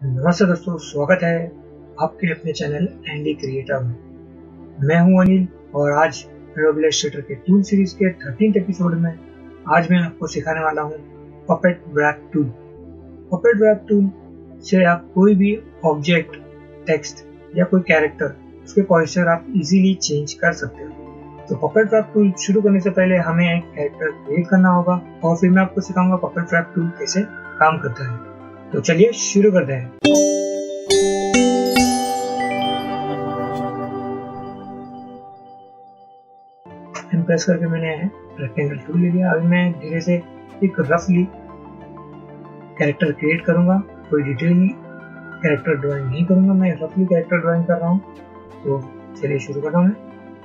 नमस्ते दोस्तों, स्वागत है आपके अपने चैनल एंडी क्रिएटर में। मैं हूं अनिल और आज एडोबी इलस्ट्रेटर के टूल सीरीज के 13th एपिसोड में आज मैं आपको सिखाने वाला हूं puppet warp tool. Puppet warp tool से आप कोई भी ऑब्जेक्ट, टेक्स्ट या कोई कैरेक्टर, उसके पोस्चर आप इजीली चेंज कर सकते हो। तो पपेट व्रैप टूल शुरू करने से पहले हमें एक कैरेक्टर क्रिएट करना होगा और फिर मैं आपको सिखाऊंगा पपेट व्रैप टूल कैसे काम करता है। तो चलिए शुरू करते हैं। प्रेस करके मैंने रेक्टेंगल टूल ले लिया। अभी मैं धीरे से एक रफली कैरेक्टर क्रिएट करूंगा। कोई डिटेल कैरेक्टर ड्राइंग नहीं करूंगा, मैं रफली कैरेक्टर ड्राइंग कर रहा हूं। तो चलिए शुरू करता हूं।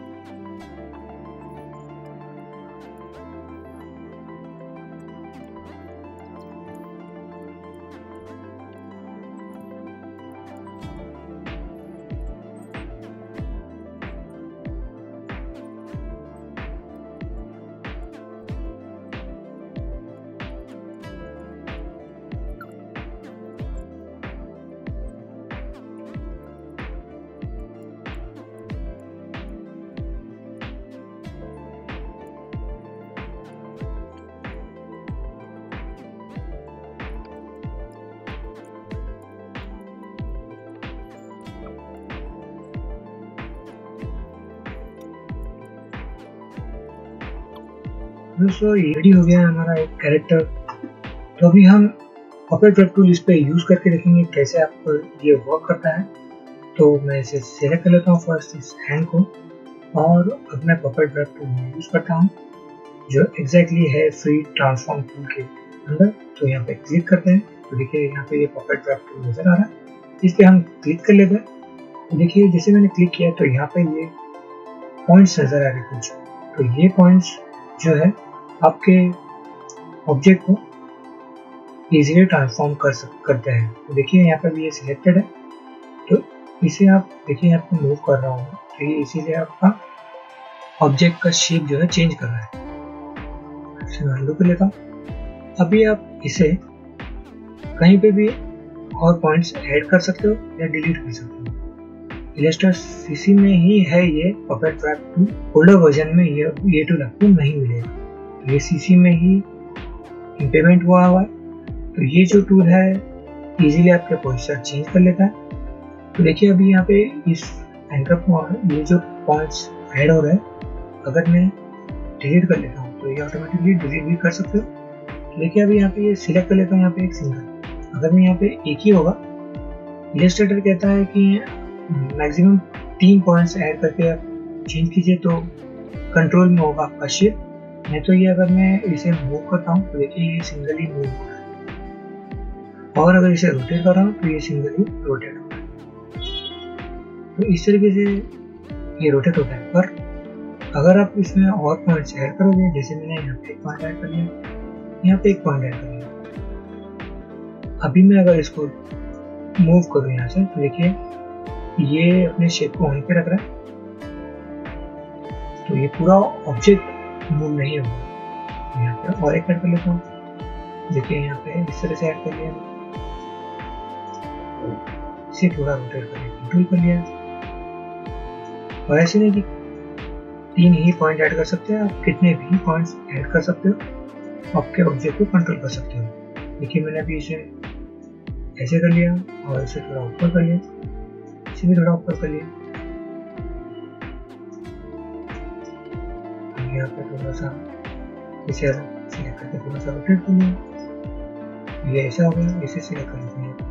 दोस्तों ये रेडी हो गया है हमारा एक कैरेक्टर। तो अभी हम पपेट व्रैप टूल इस पे यूज करके देखेंगे कैसे आपको ये वर्क करता है। तो मैं इसे सेलेक्ट कर लेता हूँ फर्स्ट इस हैंड को, और अब मैं पपेट व्रैप टूल यूज करता हूँ जो एग्जैक्टली है फ्री ट्रांसफॉर्म टूल के अंदर। तो यहाँ पे क्लिक करते हैं तो देखिए यहाँ पे ये पपेट व्रैप टूल नजर आ रहा है। इस पे हम क्लिक कर लेते हैं। तो देखिए जैसे मैंने क्लिक किया तो यहाँ पे ये पॉइंट्स नजर आ रहे कुछ। तो ये पॉइंट्स जो है आपके ऑब्जेक्ट को इजीली ट्रांसफॉर्म करते हैं। तो देखिए यहाँ पे भी ये सिलेक्टेड है। तो इसे आप देखिए आपको मूव कर रहा हूँ तो ये इसीलिए आपका ऑब्जेक्ट का शेप जो है चेंज कर रहा है। इसे मैं अनडू कर लेता हूँ। अभी आप इसे कहीं पे भी और पॉइंट्स ऐड कर सकते हो या डिलीट कर सकते हो। इलस्ट्रेटर सीसी में ही है ये puppet warp tool. Older version में ये टूल आपको नहीं मिलेगा। ये सीसी में ही इम्प्लीमेंट हुआ है। तो ये जो टूल है इजीली आपके पोस्चर चेंज कर लेता है। तो देखिए अभी यहाँ पे इस एंकर पर ये जो पॉइंट्स ऐड हो रहे हैं, अगर मैं डिलीट कर लेता हूँ तो ये ऑटोमेटिकली डिलीट भी कर सकते हो। तो देखिए अभी यहाँ पे ये सिलेक्ट कर लेता हूँ, यहाँ पे एक सिंगल। अगर मैं यहाँ पे एक ही होगा, इलस्ट्रेटर कहता है कि मैक्सिमम 3 पॉइंट्स ऐड करके आप चेंज कीजिए तो कंट्रोल में होगा आपका शेप। नहीं तो ये अगर मैं इसे मूव करता हूँ तो देखिए ये सिंगल ही मूव हो रहा है, और अगर इसे रोटेट कर रहा हूँ तो ये सिंगल ही रोटेट हो रहा है। तो इस तरीके से ये रोटेट होता है। पर अगर आप इसमें और पॉइंट्स ऐड करोगे, जैसे मैंने यहाँ पे एक पॉइंट ऐड कर लिया, यहाँ पे एक पॉइंट ऐड कर लिया। अभी मैं अगर इसको मूव करूँ यहाँ से तो देखिए ये अपने शेप को वहीं पे रख रहा है। तो ये पूरा ऑब्जेक्ट मूव नहीं होगा। यहाँ पे और एक ऐड कर लेता हूँ। देखिए यहाँ पे इस तरह से ऐड कर लिया, इसे थोड़ा रोटेट करके कंट्रोल कर लिया। और ऐसे नहीं कि 3 ही पॉइंट ऐड कर सकते हैं, आप कितने भी पॉइंट्स ऐड कर सकते हो, आपके ऑब्जेक्ट को कंट्रोल कर सकते हो। देखिए मैंने अभी इसे ऐसे कर लिया और इसे थोड़ा ऊपर कर लिया, इसे भी थोड़ा ऊपर कर लिया। यहाँ पे थोड़ा सा इसे सिलेक्ट करके थोड़ा सा रोटेट कर लिया। ये ऐसा हो गया, इसे सिलेक्ट कर लेते हैं।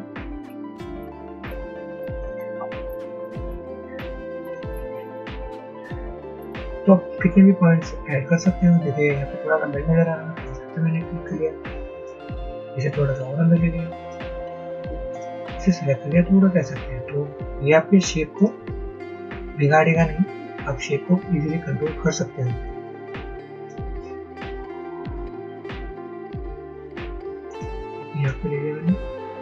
तो आप कितने भी पॉइंट्स ऐड कर सकते हो। देखिए यहाँ पे थोड़ा अंदर नजर आ रहा है, तो मैंने क्लिक कर लिया, इसे थोड़ा सा और अंदर ले लिया, इसे सिलेक्ट कर लिया, थोड़ा कह सकते हैं। तो ये आपके शेप को बिगाड़ेगा नहीं, आप शेप को इजीली कंट्रोल कर सकते हो। यहाँ पे ले लिया मैंने।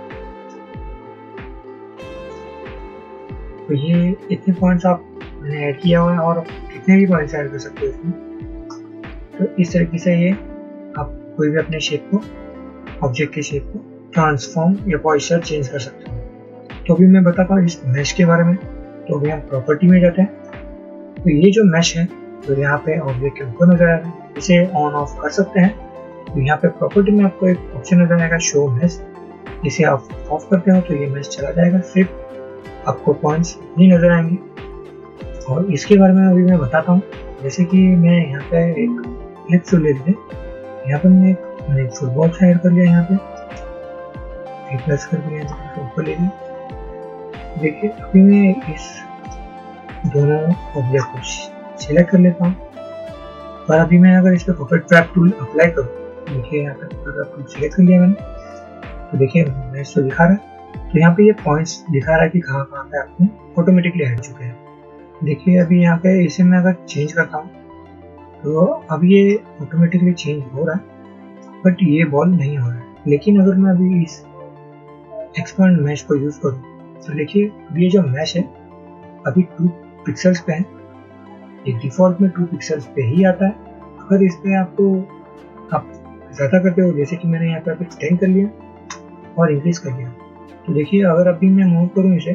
तो ये इतने पॉइंट्स मैंने ऐड किया हुआ है, और कितने भी पॉइंट्स ऐड कर सकते हो इसमें। तो इस तरीके से ये आप कोई भी अपने शेप को, ऑब्जेक्ट के शेप को ट्रांसफॉर्म या पॉइस्चर चेंज कर सकते हो। तो अभी मैं बताता हूँ इस मैश के बारे में। तो अभी हम प्रॉपर्टी में जाते हैं। तो ये जो मैश है तो यहाँ पे ऑब्जेक्ट के ऊपर नजर आ रहा है, इसे ऑन ऑफ कर सकते हैं। तो यहाँ पे प्रॉपर्टी में आपको एक ऑप्शन नजर आएगा शो मैश, इसे आप ऑफ करते हो तो ये मैश चला जाएगा, सिर्फ आपको पॉइंट्स नहीं नजर आएंगे। और इसके बारे में अभी मैं बताता हूँ। जैसे कि मैं यहाँ पे एक क्लिप ले लीजिए, यहाँ पर मैंने एक फुटबॉल सा ऐड कर लिया, यहाँ पे प्लस कर दिया, ऊपर ले लिया। देखिए अभी मैं इस दोनों ऑब्जेक्ट को सिलेक्ट कर लेता हूँ। और अभी मैं अगर इस पर पपेट ट्रैप टूल अप्लाई करूँ, देखिए यहाँ पे पपेट ट्रैप टूल सिलेक्ट कर लिया मैंने, तो देखिए मैं इसको दिखा रहा है। तो यहाँ पे ये पॉइंट्स दिखा रहा है कि कहाँ कहाँ पे आपने ऑटोमेटिकली हट चुके हैं। देखिए अभी यहाँ पे इसे मैं अगर चेंज करता हूँ तो अब ये ऑटोमेटिकली चेंज हो रहा है, बट ये बॉल नहीं हो रहा है। लेकिन अगर मैं अभी इस एक्सपांड मैश को यूज करूँ तो देखिए अभी ये जो मैश है अभी 2 पिक्सल्स पे है, ये डिफॉल्ट में 2 पिक्सल्स पे ही आता है। अगर इस पे आप ज़्यादा करते हो, जैसे कि मैंने यहाँ पे 10 कर लिया और इंक्रीज कर लिया, तो देखिए अगर अभी मैं मूव करूँ इसे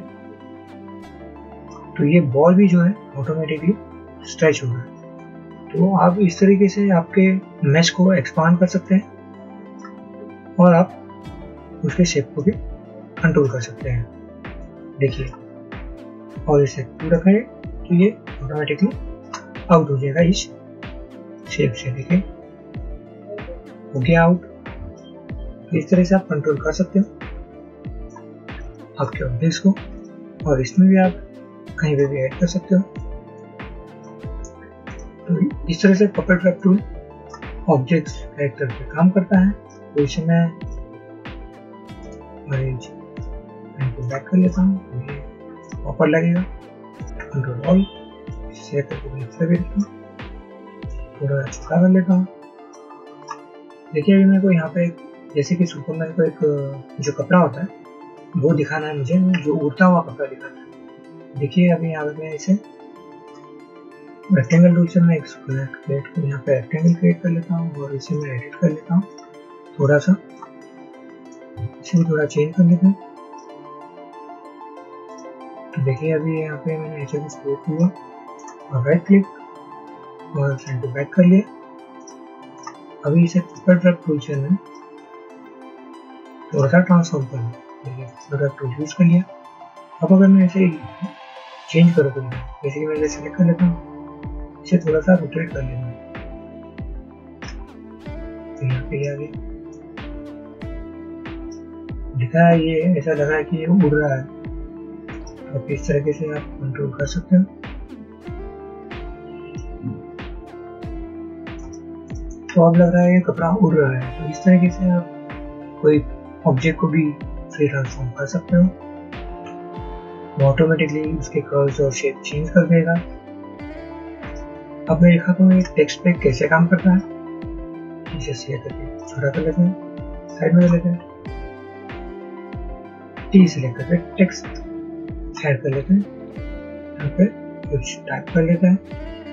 तो ये बॉल भी जो है ऑटोमेटिकली स्ट्रेच हो रहा है। तो आप इस तरीके से आपके मैश को एक्सपांड कर सकते हैं और आप उसके शेप को भी कंट्रोल कर सकते हैं। देखिए और इसे पूरा करें तो ये ऑटोमेटिकली आउट हो जाएगा इस शेप से। देखिए हो गया आउट। तो इस तरह से आप कंट्रोल कर सकते हो आपके ऑब्जेक्ट्स को, और इसमें भी आप कहीं पे भी ऐड कर सकते हो। तो इस तरह से puppet trap tool objects character पे काम करता है। तो इसे मैं अरेंज बैक कर लेता हूँ, ये प्रॉपर लगेगा। कंट्रोल ऑल सेलेक्ट करके थोड़ा छोटा कर लेता हूँ। देखिए अभी मेरे को यहाँ पे जैसे कि सुपरमैन को एक जो कपड़ा होता है वो दिखाना है मुझे, जो उड़ता हुआ कपड़ा दिखाना है। देखिए अभी यहाँ पे मैं इसे रेक्टेंगल टूल से मैं एक स्क्वायर क्रिएट कर यहाँ पे रेक्टेंगल क्रिएट कर लेता हूँ और इसे मैं एडिट कर लेता हूँ थोड़ा सा, इसे भी थोड़ा चेंज कर लेते हैं। तो देखिए अभी यहाँ पे मैंने ऐसे कुछ क्रिएट किया और राइट क्लिक और सेंड टू बैक कर लिया। अभी इसे पपेट ट्रैप टूल से मैं थोड़ा सा ट्रांसफॉर्म कर लूँ, पपेट ट्रैप टूल यूज कर लिया। अब अगर मैं इसे चेंज करूँ तो जैसे कि मैं इसे सेलेक्ट कर लेता हूँ, इसे थोड़ा सा रोटेट कर लेता हूँ, तो यहाँ पे आ गया। दिखा है ये ऐसा लग रहा है कि ये उड़ रहा है। तो इस तरीके से आप कंट्रोल कर सकते हो। तो अब लग रहा है ये कपड़ा उड़ रहा है। तो इस तरीके से आप कोई ऑब्जेक्ट को भी फ्री ट्रांसफॉर्म कर सकते हो, वो ऑटोमेटिकली उसके कर्व्स और शेप चेंज कर देगा। अब मैं दिखाता हूँ एक टेक्स्ट पे कैसे काम करता है। इसे सिलेक्ट करके छोटा कर लेते हैं, साइड में लेते हैं, टी सिलेक्ट करके टेक्स्ट ऐड कर लेते हैं, यहाँ पे कुछ टाइप कर लेते हैं,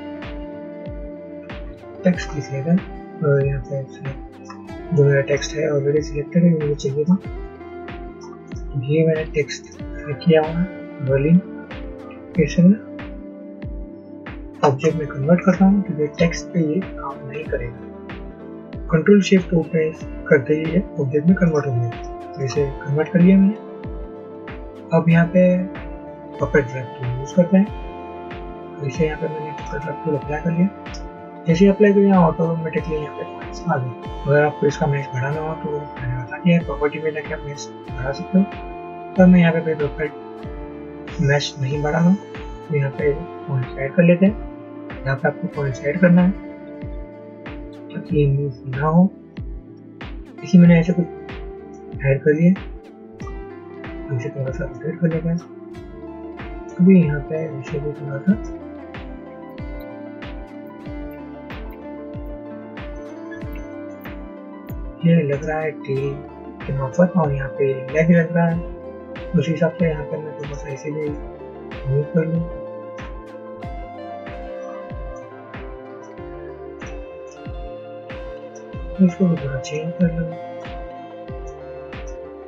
टेक्स्ट लिख लेते हैं और यहाँ पे जो मेरा टेक्स्ट है ऑलरेडी सिलेक्टेड है, मुझे चाहिए था, ये मैंने टेक्स्ट सिलेक्ट किया हुआ है। वर्लिंग कैसे मैं ऑब्जेक्ट में कन्वर्ट करता हूँ क्योंकि टेक्स्ट पे ये काम नहीं करेगा। कंट्रोल शिफ्ट ओ प्रेस करते ही ये ऑब्जेक्ट में कन्वर्ट हो गया। तो इसे कन्वर्ट कर लिया मैंने। अब यहाँ पे पपेट ट्रैप टूल यूज करते हैं। तो इसे यहाँ पे मैंने पपेट ट्रैप टूल अप्लाई कर लिया। जैसे अप्लाई किया ऑटोमेटिकली यहाँ पे पॉइंट्स आ गए। अगर आपको इसका मैच बढ़ाना हो तो मैंने बता दिया है, प्रॉपर्टी में जाके आप मैच बढ़ा सकते हो। पर मैं यहाँ पे पपेट मैच नहीं बढ़ाना, तो यहाँ पे पॉइंट्स ऐड कर लेते हैं। यहाँ पे आपको पॉइंट्स ऐड करना है ताकि ये मूव ना हो। इसी मैंने ऐसे कुछ ऐड कर लिए, इसे थोड़ा सा रोटेट कर लेते हैं। अभी यहाँ पे इसे भी थोड़ा सा ये लग रहा है टेल के मार्फत और यहाँ पे लेग लग रहा है, उस हिसाब से यहाँ पे मैं थोड़ा सा इसीलिए मूव कर लूँ। इसको भी थोड़ा चेंज कर लूँ।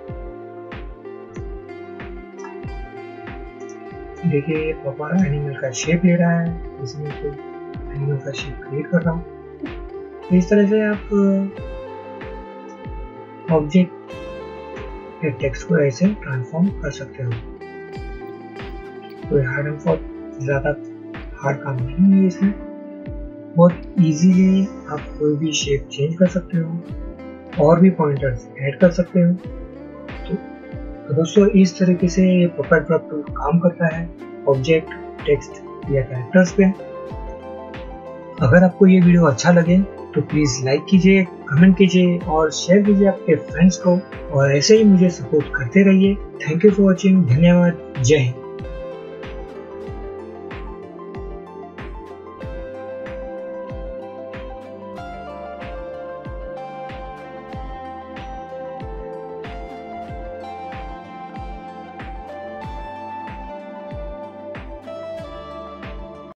देखिए पापा एनिमल का शेप ले रहा है, इसमें तो एनिमल का शेप क्रिएट कर रहा हूँ। तो इस तरह से आप ऑब्जेक्ट या टेक्स्ट को ऐसे ट्रांसफॉर्म कर सकते हो। कोई हार्ड एंड फॉस्ट ज़्यादा हार्ड काम नहीं है इसमें, बहुत इजीली आप कोई भी शेप चेंज कर सकते हो और भी पॉइंटर्स ऐड कर सकते हो। तो दोस्तों इस तरीके से ये पपेट वेब टूल काम करता है ऑब्जेक्ट, टेक्स्ट या कैरेक्टर्स पे। अगर आपको ये वीडियो अच्छा लगे तो प्लीज़ लाइक कीजिए, कमेंट कीजिए और शेयर कीजिए आपके फ्रेंड्स को, और ऐसे ही मुझे सपोर्ट करते रहिए। Thank you for watching. धन्यवाद। जय हिंद।